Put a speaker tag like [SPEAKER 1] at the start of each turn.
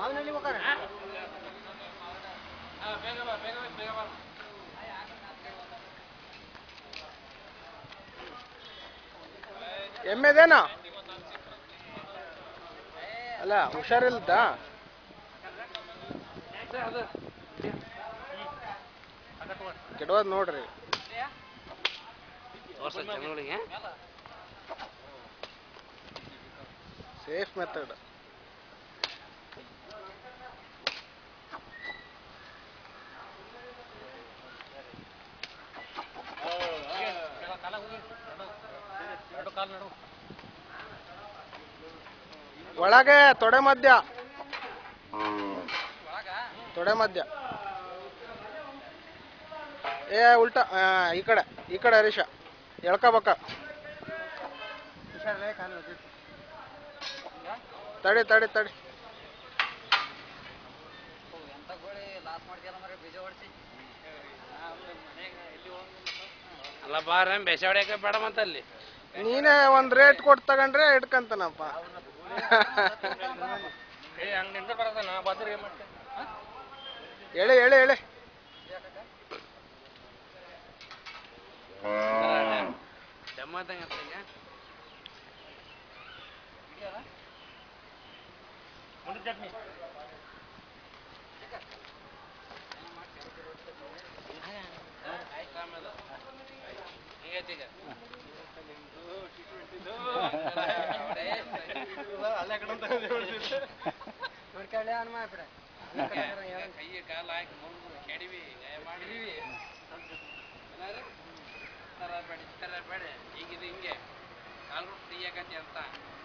[SPEAKER 1] ಎಮ್ಮೆದೇನಾ ಅಲ್ಲ ಹುಷಾರಿಲ್ದ ಕೆಡೋದ್ ನೋಡ್ರಿ safe method ಒಳಗೆ ತೊಡೆ ಮಧ್ಯ ಏ ಉಲ್ಟಾ ಈ ಕಡೆ ಹರೀಶ ಎಳ್ಕೋಬೇಕ ತಡಿ ತಡಿ ತಡಿ
[SPEAKER 2] ಅಲ್ಲ ಬಾರ ಬೇಸ ಹೊಡ್ಯಾಕ ಬೇಡ ಮತ್ತಲ್ಲಿ
[SPEAKER 1] ನೀನೇ ಒಂದ್ ರೇಟ್ ಕೊಟ್ಟು ತಗೊಂಡ್ರೆ ಇಟ್ಕಂತಾನಪ್ಪ
[SPEAKER 2] ಹಂಗ ಬರತಾನ ಬದ್ರಿ
[SPEAKER 1] ಹೇಳಿ ಹೇಳಿ ಹೇಳಿ
[SPEAKER 2] ಜಮ್ಮದಂಗ ಚಟ್ನಿ ಕೈಯ ಕಾಲ ಹಾಕಿ ಕೆಡಿವಿ ಮಾಡಿದೀವಿ ತರ ಬೇಡ ಈಗಿದು ಹಿಂಗೆ ಕಾಲು ಫ್ರೀ ಆಗತ್ತೆ ಅಂತ